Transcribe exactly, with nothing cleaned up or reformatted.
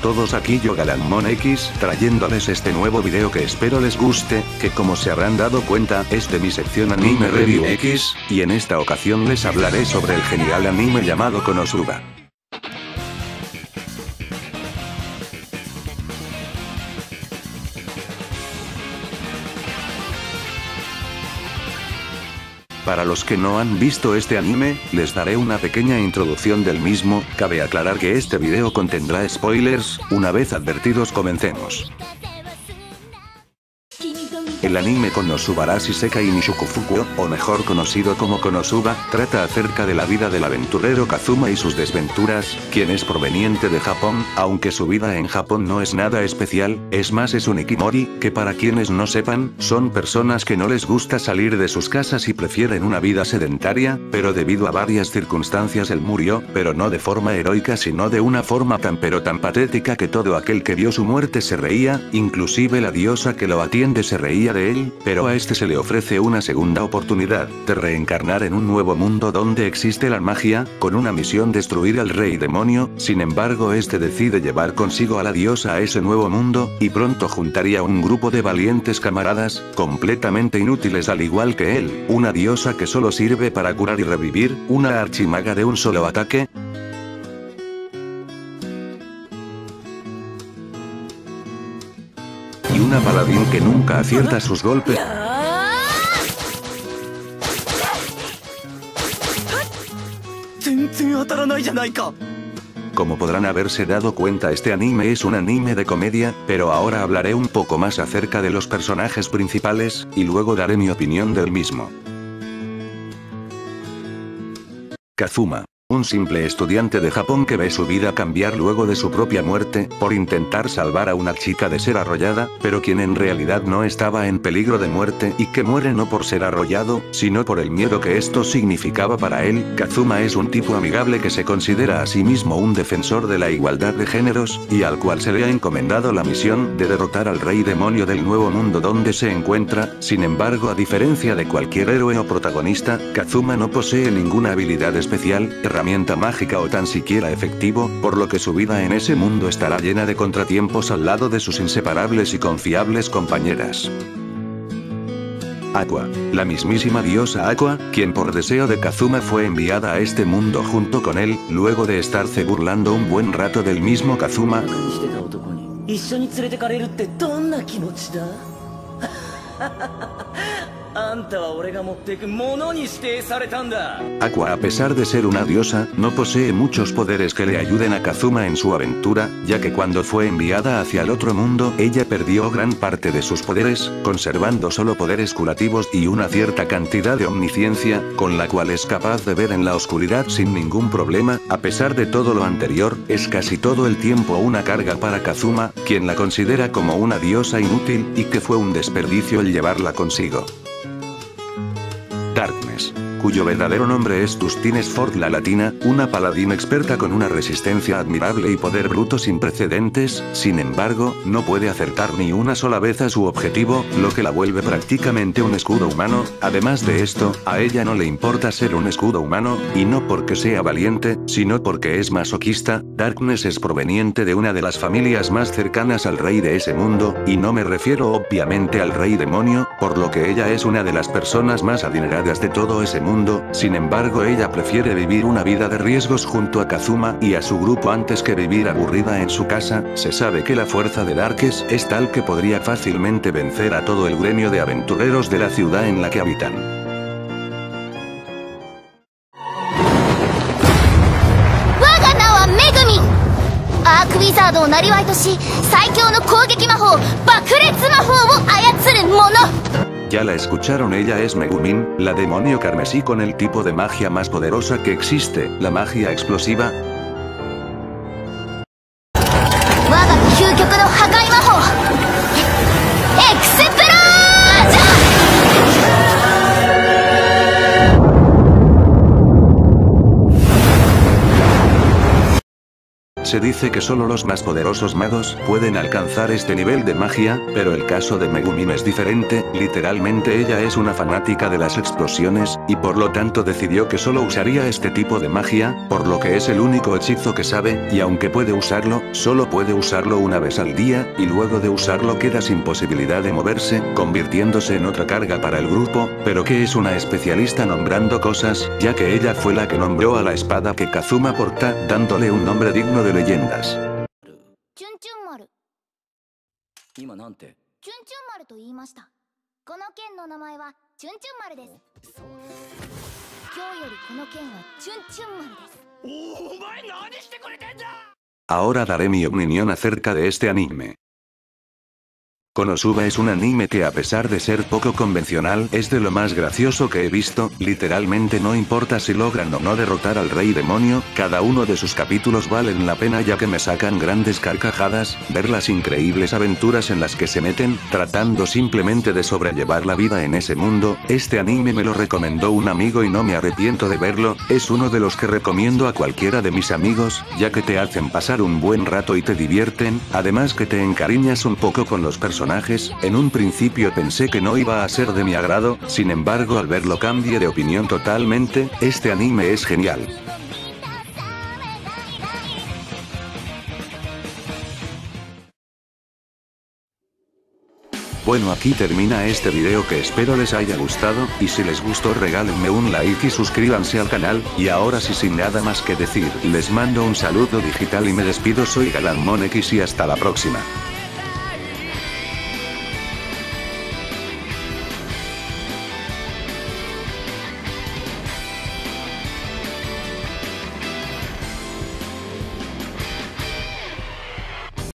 todos, aquí yo Galanmon X, trayéndoles este nuevo video que espero les guste, que como se habrán dado cuenta, es de mi sección Anime Review X, y en esta ocasión les hablaré sobre el genial anime llamado Konosuba. Para los que no han visto este anime, les daré una pequeña introducción del mismo. Cabe aclarar que este video contendrá spoilers. Una vez advertidos, comencemos. El anime Konosuba Arashi Sekai Nishukufuku, o mejor conocido como Konosuba, trata acerca de la vida del aventurero Kazuma y sus desventuras, quien es proveniente de Japón, aunque su vida en Japón no es nada especial, es más es un ikimori, que para quienes no sepan, son personas que no les gusta salir de sus casas y prefieren una vida sedentaria, pero debido a varias circunstancias él murió, pero no de forma heroica sino de una forma tan pero tan patética que todo aquel que vio su muerte se reía, inclusive la diosa que lo atiende se reía de él, pero a este se le ofrece una segunda oportunidad, de reencarnar en un nuevo mundo donde existe la magia, con una misión destruir al rey demonio. Sin embargo este decide llevar consigo a la diosa a ese nuevo mundo, y pronto juntaría un grupo de valientes camaradas, completamente inútiles al igual que él, una diosa que solo sirve para curar y revivir, una archimaga de un solo ataque, y una paladín que nunca acierta sus golpes. Como podrán haberse dado cuenta, este anime es un anime de comedia, pero ahora hablaré un poco más acerca de los personajes principales, y luego daré mi opinión del mismo. Kazuma. Un simple estudiante de Japón que ve su vida cambiar luego de su propia muerte, por intentar salvar a una chica de ser arrollada, pero quien en realidad no estaba en peligro de muerte y que muere no por ser arrollado, sino por el miedo que esto significaba para él. Kazuma es un tipo amigable que se considera a sí mismo un defensor de la igualdad de géneros, y al cual se le ha encomendado la misión de derrotar al rey demonio del nuevo mundo donde se encuentra. Sin embargo, a diferencia de cualquier héroe o protagonista, Kazuma no posee ninguna habilidad especial, herramienta mágica o tan siquiera efectivo, por lo que su vida en ese mundo estará llena de contratiempos al lado de sus inseparables y confiables compañeras. Aqua. La mismísima diosa Aqua, quien por deseo de Kazuma fue enviada a este mundo junto con él, luego de estarse burlando un buen rato del mismo Kazuma. Aqua, a pesar de ser una diosa, no posee muchos poderes que le ayuden a Kazuma en su aventura, ya que cuando fue enviada hacia el otro mundo, ella perdió gran parte de sus poderes, conservando solo poderes curativos y una cierta cantidad de omnisciencia, con la cual es capaz de ver en la oscuridad sin ningún problema. A pesar de todo lo anterior, es casi todo el tiempo una carga para Kazuma, quien la considera como una diosa inútil, y que fue un desperdicio el llevarla consigo. Darkness, cuyo verdadero nombre es Dustin Sford la Latina, una paladín experta con una resistencia admirable y poder bruto sin precedentes. Sin embargo, no puede acertar ni una sola vez a su objetivo, lo que la vuelve prácticamente un escudo humano. Además de esto, a ella no le importa ser un escudo humano, y no porque sea valiente, sino porque es masoquista. Darkness es proveniente de una de las familias más cercanas al rey de ese mundo, y no me refiero obviamente al rey demonio, por lo que ella es una de las personas más adineradas de todo ese mundo. Sin embargo, ella prefiere vivir una vida de riesgos junto a Kazuma y a su grupo antes que vivir aburrida en su casa. Se sabe que la fuerza de Darkness es tal que podría fácilmente vencer a todo el gremio de aventureros de la ciudad en la que habitan. Ya la escucharon, ella es Megumin, la demonio carmesí con el tipo de magia más poderosa que existe, la magia explosiva. Se dice que solo los más poderosos magos pueden alcanzar este nivel de magia, pero el caso de Megumin es diferente, literalmente ella es una fanática de las explosiones, y por lo tanto decidió que solo usaría este tipo de magia, por lo que es el único hechizo que sabe, y aunque puede usarlo, solo puede usarlo una vez al día, y luego de usarlo queda sin posibilidad de moverse, convirtiéndose en otra carga para el grupo, pero que es una especialista nombrando cosas, ya que ella fue la que nombró a la espada que Kazuma porta, dándole un nombre digno de leyendas. チュンチュン丸。 今なんて。 チュンチュン丸と言いました。この剣の名前はチュンチュン丸です。今日よりこの剣はチュンチュン丸です。 おお前何してくれてんだ。 Ahora daré mi opinión acerca de este anime. Konosuba es un anime que a pesar de ser poco convencional es de lo más gracioso que he visto, literalmente no importa si logran o no derrotar al rey demonio, cada uno de sus capítulos valen la pena ya que me sacan grandes carcajadas, ver las increíbles aventuras en las que se meten, tratando simplemente de sobrellevar la vida en ese mundo. Este anime me lo recomendó un amigo y no me arrepiento de verlo, es uno de los que recomiendo a cualquiera de mis amigos, ya que te hacen pasar un buen rato y te divierten, además que te encariñas un poco con los personajes. En un principio pensé que no iba a ser de mi agrado, sin embargo al verlo cambié de opinión totalmente, este anime es genial. Bueno, aquí termina este video que espero les haya gustado, y si les gustó regálenme un like y suscríbanse al canal, y ahora sí sin nada más que decir, les mando un saludo digital y me despido, soy Galanmon X y hasta la próxima.